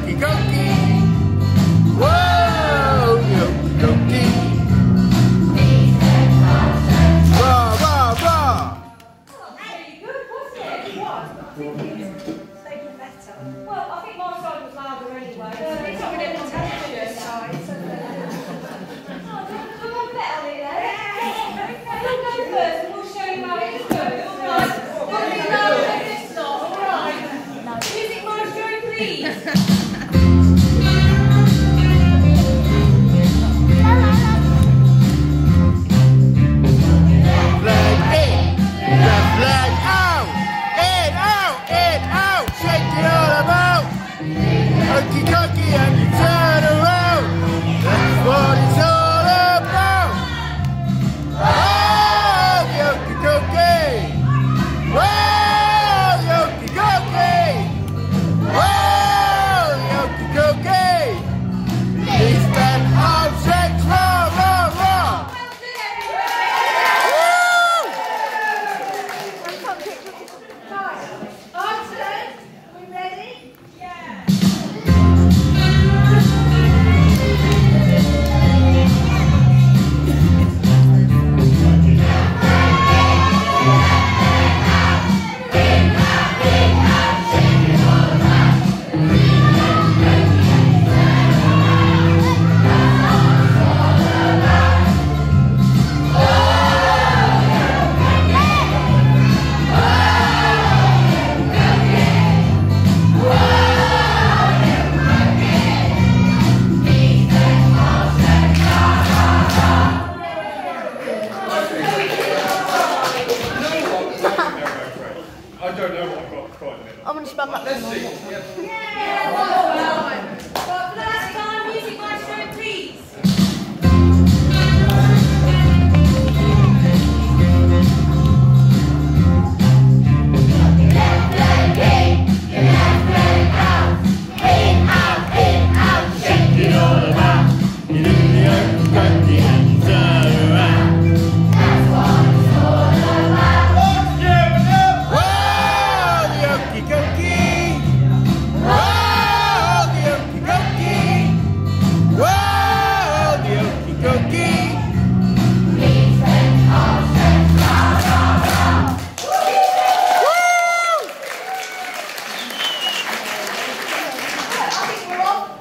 Yoki Koki. Whoa, Yoki Koki. Rah, rah, rah. Very good, wasn't it? It was, but I think it was taken better. Well, I think my side was louder anyway. It's not really a temperature side. Oh, do you want to bet on it then? We'll go first and we'll show you how it's good. All right. Don't be nervous, it's not. All right. Music maestro, please. Yoki Koki and you turn around. That's what it's all about. Oh, Yoki Koki. Oh, Yoki Koki. Oh, Yoki Koki. It's that object, rah, rah, rah. Right. Our turn. We ready? Yeah. I don't know what I've got quite a minute. I'm going to spam that. Let's see. Yeah, well, but for the last time, music maestro, please. I think we're off.